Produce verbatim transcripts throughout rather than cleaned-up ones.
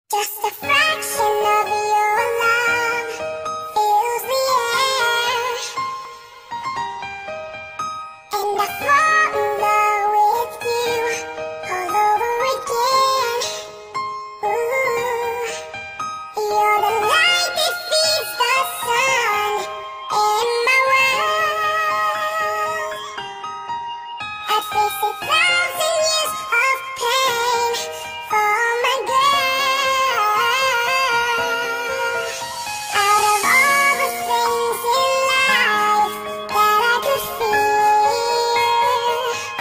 Just a fraction of your love fills the air, and I fall in love with you all over again. Ooh, you're the light that feeds the sun in my world. I'd face a thousand years of pain for my girl. Out of all the things in life that I could fear,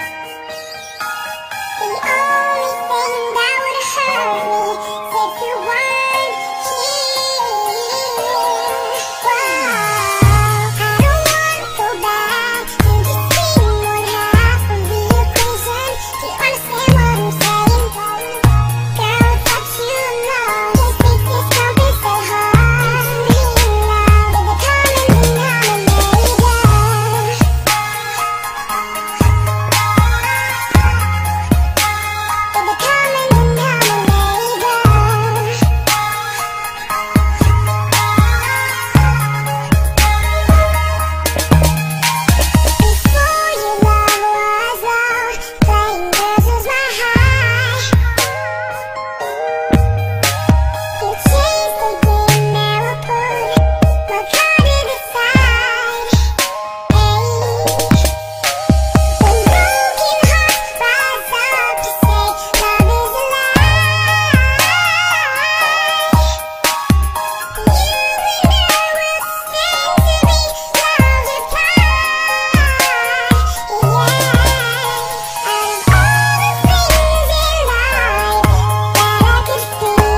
the only thing that would hurt me is if you weren't here. Whoa, I don't wanna go back and just seeing one half of the equation. Do you understand what I'm saying? Girl, I thought you know. Just take this compass so hard. Me in love with the common denominator. With the common denominator. Before your love was low, playing girls was my high. You chased the game, never put my card to the side. Ayy, when broken hearts rise up to say love is a lie, you and I will stand to be loved apart. Yeah, out of all the things in life that I could feel,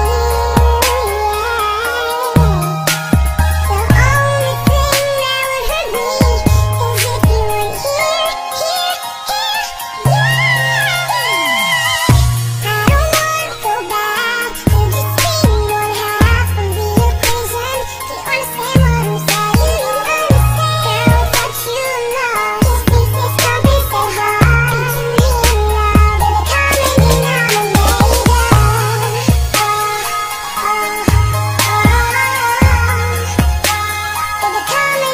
the only thing that would hurt me is if you weren't here, here, here, yeah. I don't wanna go back to just being one half of the equation. Do you understand what I'm saying? Girl, I thought you know. Just take this compass so hard. Me in love with the common denominator. Oh, oh, oh, with the common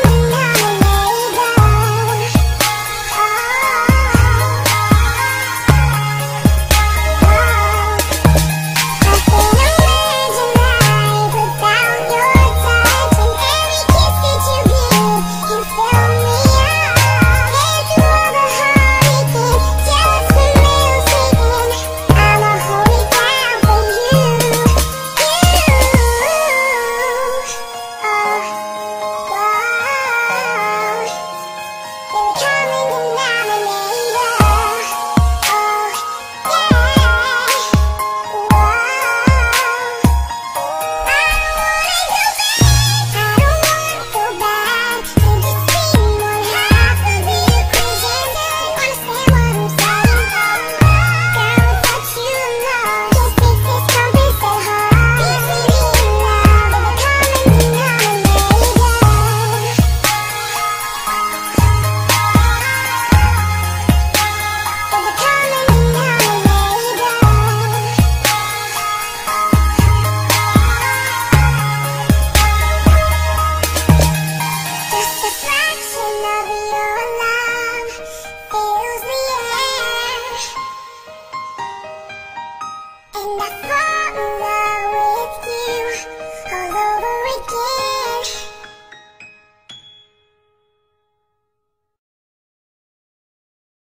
denominator. I can't imagine life without your touch, and every kiss that you give, you fill me up. And through all the heartache and jealous and little Satan, I'ma hold it down for you, you. Oh, whoa, the common denominator. Oh, yeah, whoa. I don't wanna go back to just being one half of the equation. Do you understand what I'm saying? Girl, I thought you know. Just take this compass so hard. Me in love with the common denominator. With the common denominator. Just a fraction of your love fills the air, and I fall in love with you all over again.